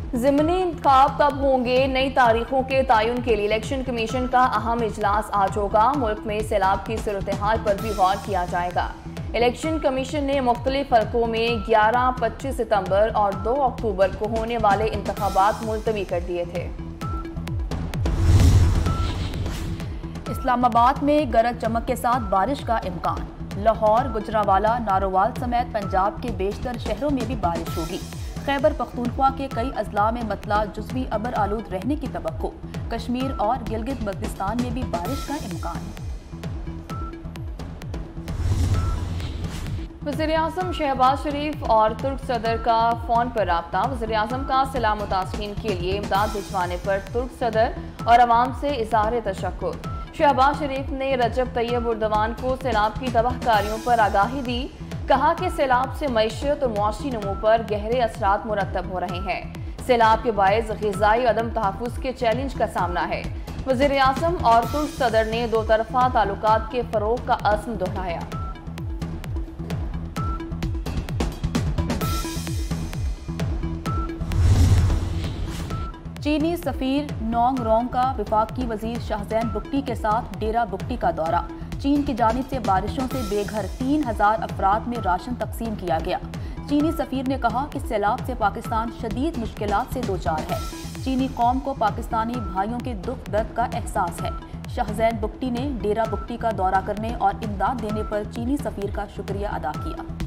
ज़िमनी इंतखाब कब होंगे, नई तारीखों के तयन के लिए इलेक्शन कमीशन का अहम इजलास आज होगा। मुल्क में सैलाब की सूरत हाल पर भी गौर किया जाएगा। इलेक्शन कमीशन ने मुख्तलिफ हलकों में 11, 25 सितंबर और 2 अक्टूबर को होने वाले इंतखाबात मुलतवी कर दिए थे। इस्लामाबाद में गरज चमक के साथ बारिश का इम्कान। लाहौर, गुजरावाला, नारोवाल समेत पंजाब के बेशतर शहरों में भी बारिश होगी। खैबर पख्तूनख्वा के कई अजला में मतला जुज़वी अबर आलूद रहने की तवक्को। कश्मीर और गिलगित बल्तिस्तान में भी बारिश का इम्कान। वज़ीर-ए-आज़म शहबाज शरीफ और तुर्क सदर का फोन पर राब्ता। वज़ीर-ए-आज़म का सैलाब मुतासिरीन के लिए इमदाद भिजवाने पर तुर्क सदर और अवाम से इज़हार तशक्कुर। शहबाज शरीफ ने रजब तैयब उर्दवान को सैलाब की तबाहकारियों पर आगाही दी। कहा कि सैलाब से मईशत और मुआशी नमू पर गहरे असरात मुरतब हो रहे हैं। सैलाब के बायस ग़िज़ाई अदम तहफ़्फ़ुज़ के चैलेंज का सामना है। वज़ीर-ए-आज़म और तुर्क सदर ने दो तरफ़ा ताल्लुकात के फ़रोग़ का अज़्म दोहराया। चीनी सफ़ीर नोंग रोंग का वफाकी वज़ीर शाहजैन बुगटी के साथ डेरा बुगटी का दौरा। चीन की जानिब से बारिशों से बेघर 3000 अफराद में राशन तकसीम किया गया। चीनी सफ़ीर ने कहा कि सैलाब से पाकिस्तान शदीद मुश्किलात से दोचार है। चीनी कौम को पाकिस्तानी भाइयों के दुख दर्द का एहसास है। शाहजैन बुगटी ने डेरा बुगटी का दौरा करने और इमदाद देने पर चीनी सफ़ीर का शुक्रिया अदा किया।